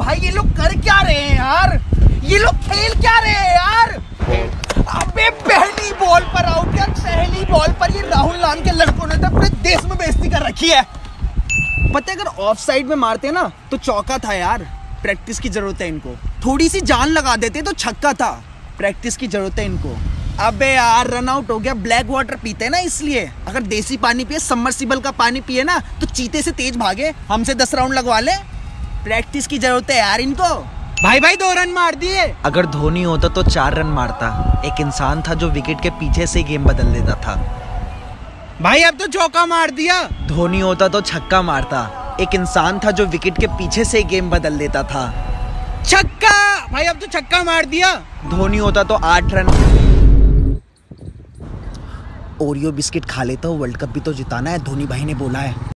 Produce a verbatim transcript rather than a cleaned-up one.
भाई ये लोग कर क्या रहे हैं यार, ये लोग खेल क्या रहे हैं यार। अबे पहली बॉल पर आउट यार, पहली बॉल पर ये राहुल नाम के लड़कों ने तो पूरे देश में बेइज्जती कर रखी है। पता है अगर ऑफ साइड में मारते ना तो चौका था यार, प्रैक्टिस की जरूरत है इनको। थोड़ी सी जान लगा देते तो छक्का था, प्रैक्टिस की जरूरत है इनको। अबे यार रन आउट हो गया, ब्लैक वाटर पीते हैं ना इसलिए। अगर देसी पानी पिए, सबमर्सिबल का पानी पिए ना तो चीते से तेज भागे। हमसे दस राउंड लगवा ले, प्रैक्टिस की जरूरत है यार इनको। भाई भाई दो रन मार दिए। अगर धोनी होता तो चार रन मारता। एक इंसान था जो विकेट के पीछे से गेम बदल देता था। भाई अब तो चौका मार दिया। धोनी होता तो छक्का मारता। एक इंसान था जो विकेट के पीछे से गेम बदल देता था। छक्का। भाई अब तो छक्का मार दिया। धोनी होता तो आठ रन। ओरियो बिस्किट खा लेता हूँ, वर्ल्ड कप भी तो जिताना है, धोनी भाई ने बोला है।